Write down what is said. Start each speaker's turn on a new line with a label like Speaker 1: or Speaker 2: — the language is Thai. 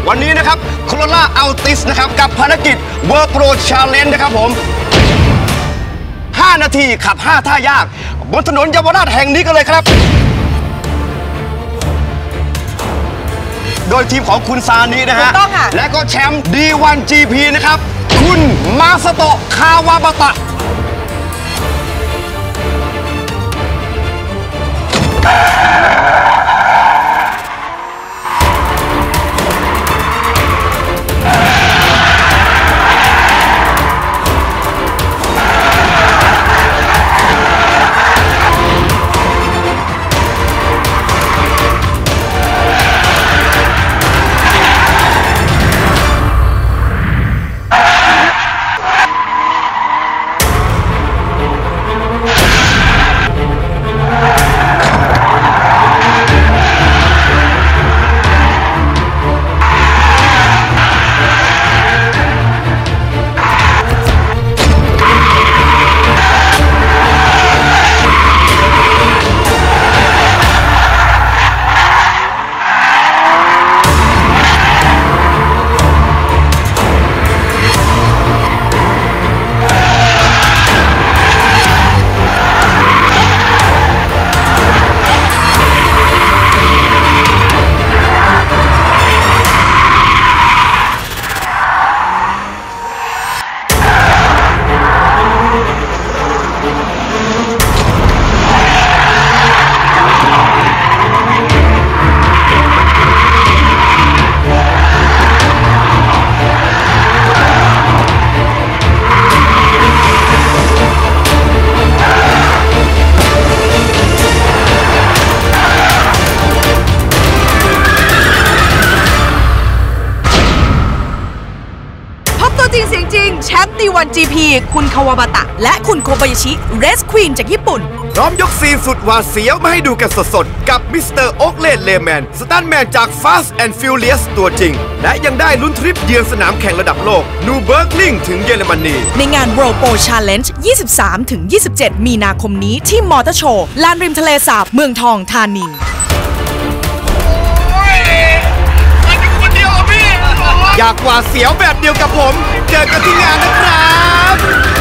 Speaker 1: วันนี้นะครับโคโรล่าอัลติสนะครับกับภารกิจ World Pro Challenge นะครับผม5 นาทีขับ 5 ท่ายากบนถนนเยาวราชแห่งนี้กันเลยครับโดยทีมของคุณซานินะฮะและก็แชมป์ D1GP นะครับคุณมาสโตะคาวาบาตะ
Speaker 2: จริงแชมป์ D1GP คุณคาวาบาตะและคุณโคบายาชิเรสควีนจากญี่ปุ่น
Speaker 3: พร้อมยกซีนสุดหวาดเสียวมาให้ดูกันสดๆกับมิสเตอร์โอ๊กเลนเลแมนสตันแมนจาก Fast and Furious ตัวจริงและยังได้ลุ้นทริปเยือนสนามแข่งระดับโลกนูเบิร์กลิงถึงเยอรมนี
Speaker 2: ในงาน World Pro Challenge 23-27 มีนาคมนี้ที่มอเตอร์โชว์ลานริมทะเลสาบเมืองทองธานี
Speaker 3: อยากหวาดเสียวแบบเดียวกับผมเจอกันที่งานนะครับ